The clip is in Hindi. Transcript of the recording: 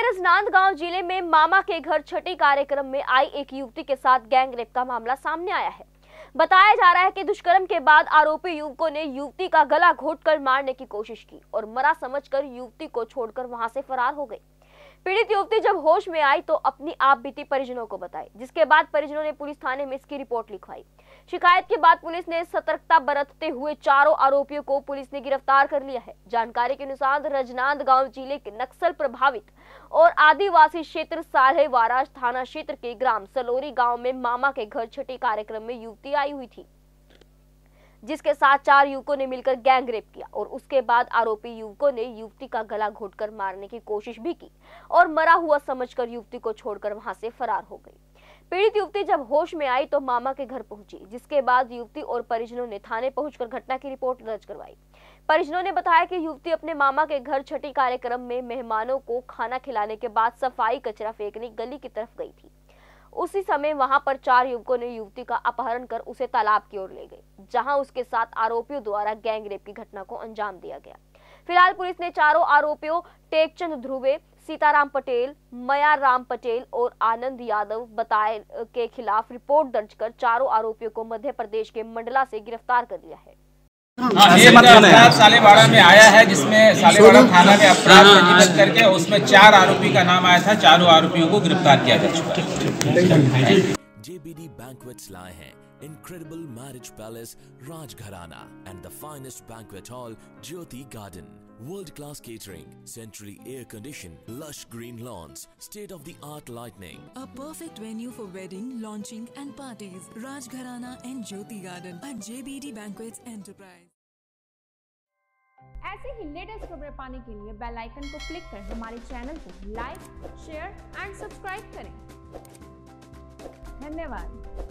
के राजनांदगांव जिले में मामा के घर छठी कार्यक्रम में आई एक युवती के साथ गैंग रेप का मामला सामने आया है। बताया जा रहा है कि दुष्कर्म के बाद आरोपी युवकों ने युवती का गला घोंटकर मारने की कोशिश की और मरा समझकर युवती को छोड़कर वहां से फरार हो गई। पीड़ित युवती जब होश में आई तो अपनी आप बीती परिजनों को बताई, जिसके बाद परिजनों ने पुलिस थाने में इसकी रिपोर्ट लिखवाई। शिकायत के बाद पुलिस ने सतर्कता बरतते हुए चारों आरोपियों को पुलिस ने गिरफ्तार कर लिया है। जानकारी के अनुसार राजनांदगांव जिले के नक्सल प्रभावित और आदिवासी क्षेत्र साल्हेवारा थाना क्षेत्र के ग्राम सलोरी गांव में मामा के घर छठी कार्यक्रम में युवती आई हुई थी, जिसके साथ 4 युवकों ने मिलकर गैंग रेप किया और उसके बाद आरोपी युवकों ने युवती का गला घोंटकर मारने की कोशिश भी की और मरा हुआ समझकर युवती को छोड़कर वहां से फरार हो गई। पीड़ित युवती जब होश में आई तो मामा के घर पहुंची, जिसके बाद युवती और परिजनों ने थाने पहुंचकर घटना की रिपोर्ट दर्ज करवाई। परिजनों ने बताया कि युवती अपने मामा के घर छठी कार्यक्रम में मेहमानों को खाना खिलाने के बाद सफाई कचरा फेंकने गली की तरफ गई थी। उसी समय वहां पर 4 युवकों ने युवती का अपहरण कर उसे तालाब की ओर ले गए, जहां उसके साथ आरोपियों द्वारा गैंग रेप की घटना को अंजाम दिया गया। फिलहाल पुलिस ने चारों आरोपियों टेकचंद ध्रुवे, सीताराम पटेल, मया राम पटेल और आनंद यादव बताए के खिलाफ रिपोर्ट दर्ज कर चारों आरोपियों को मध्य प्रदेश के मंडला से गिरफ्तार कर लिया है। अपराध सालेवाड़ा में आया है, जिसमें सालेवाड़ा थाना में अपराध पंजीबद्ध करके उसमें 4 आरोपी का नाम आया था। चारों आरोपियों को गिरफ्तार किया जा चुका है। JBD Banquets लाए हैं incredible marriage palace Rajgharana and the finest banquet hall Jyoti Garden. World-class catering, centrally air-conditioned, lush green lawns, state-of-the-art lighting. A perfect venue for wedding, launching and parties. Rajgharana and Jyoti Garden at JBD Banquets Enterprise. ऐसे ही लेटेस्ट खबरें पाने के लिए बेल आइकन को क्लिक कर हमारे चैनल को लाइक, शेयर एंड सब्सक्राइब करें। धन्यवाद।